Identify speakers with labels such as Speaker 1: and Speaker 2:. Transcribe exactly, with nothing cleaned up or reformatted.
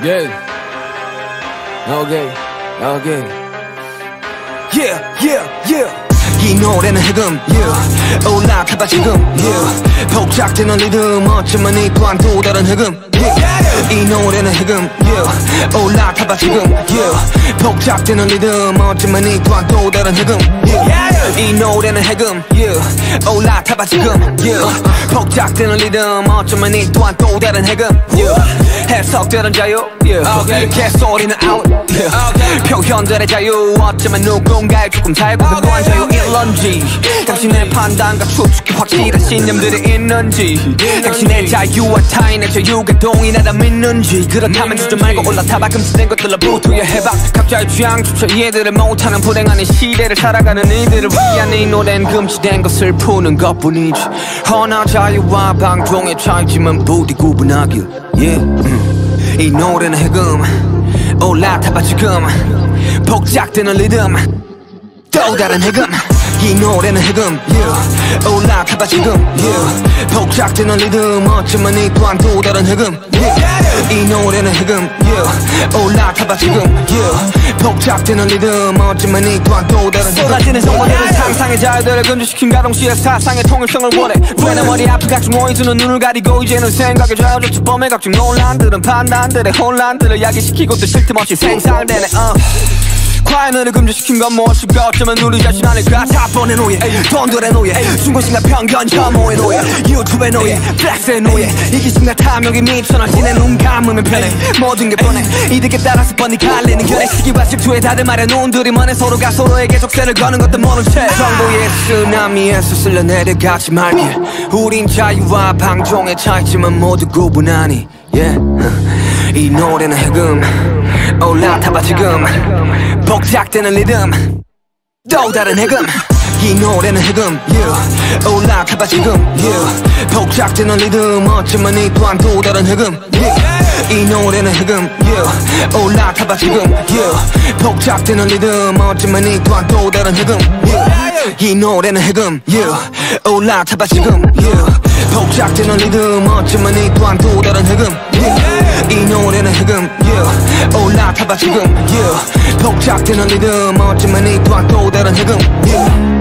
Speaker 1: Yeah. Okay. Okay. Yeah, yeah, yeah. 이 노래는 해금, yeah. 올라타봐 지금, yeah. 복작되는 리듬, 어쩌면 이 또한 또 다른 해금, yeah. 이 노래는 해금, yeah. 올라타봐 지금, yeah. 복작되는 리듬, 어쩌면 이 또한 또 다른 해금, yeah. 이 노래는 해금, yeah. 올라타봐 지금, yeah. 복작되는 리듬, 어쩌면 이 또한 또 다른 해금, yeah. 해석되는 자유, yeah. Okay. 개소리는 out, yeah. Okay. 표현들의 자유, 어쩌면 누군가의 조금 살고 그거한 자유 일런지 당신의 판단과 추측이 확실한 신념들이 있는지 당신의 자유와 타인의 자유가 동일하다 믿는지 그렇다면 주저 말고 올라타봐 금지된 것들로부터 해봐 각자의 취향조차 이해들을 못하는 불행한 이 시대를 살아가는 이들을 위한 이 노래는 금지된 것을 푸는 것뿐이지 허나 자유와 방종의 차이지만 부디 구분하길 yeah. 음. 이 노래는 해금 올라타봐 지금 복작되는 리듬 또 다른 해금 이 노래는 해금 yeah. 올라타봐 지금 yeah. 복작되는 리듬 어쩌면 이 또한 또 다른 해금 yeah. 이 노래는 해금 yeah. 올라타봐 지금 yeah. 복작되는 리듬 어쩌면 이 또한 또 다른 해금 쏟아지는 정보들은 상상의 자유들을 금지시킨 가동시의 사상의 통일성을 원해 왜내 머리 앞에 각종 오해주는 눈을 가리고 이제는 생각에 좌우조차 범해 각종 논란들은 판단들의 혼란들을 야기시키고 또 쉴 틈 없이 생산되네 uh. 과연을 금지시킨 건 무엇일까 어쩌면 우리 자신 아닐까 자본의 노예 돈들의 노예 중고심과 편견 혐오의 노예 유튜브의 노예 플렉스의 노예 이기심과 탐욕이 미쳐나 지내 눈 감으면 편해 모든 게 뻔해 이득에 따라서 뻔히 갈리는 견해 시기와 질투에 다들 말해 눈들이 먼해 서로가 서로에게 족쇄를 거는 것도 모른 채 정보의 쓰나미에서 쓸려내려가지 말길 우린 자유와 방종의 차이지만 모두 구분하니 yeah. 이 노래는 해금 올라타봐 지금 복작되는 리듬 또 다른 해금 이 노래는 해금 yeah. 올라타봐 지금 yeah. 복작되는 리듬 어쩌면 이 또한 또 다른 해금 yeah. 이 노래는 해금 yeah. 올라타봐 지금 yeah. 복작되는 리듬 어쩌면 이 또한 또 다른 해금 yeah. 이 노래는 해금 yeah. 올라타봐 지금 yeah. 복작되는 리듬 어쩌면 이 또한 또 다른 해금 yeah. 이 노래는 해금 yeah. 올라타봐 지금 yeah. 복작되는 리듬 어쩌면 이 또한 또 다른 해금 yeah.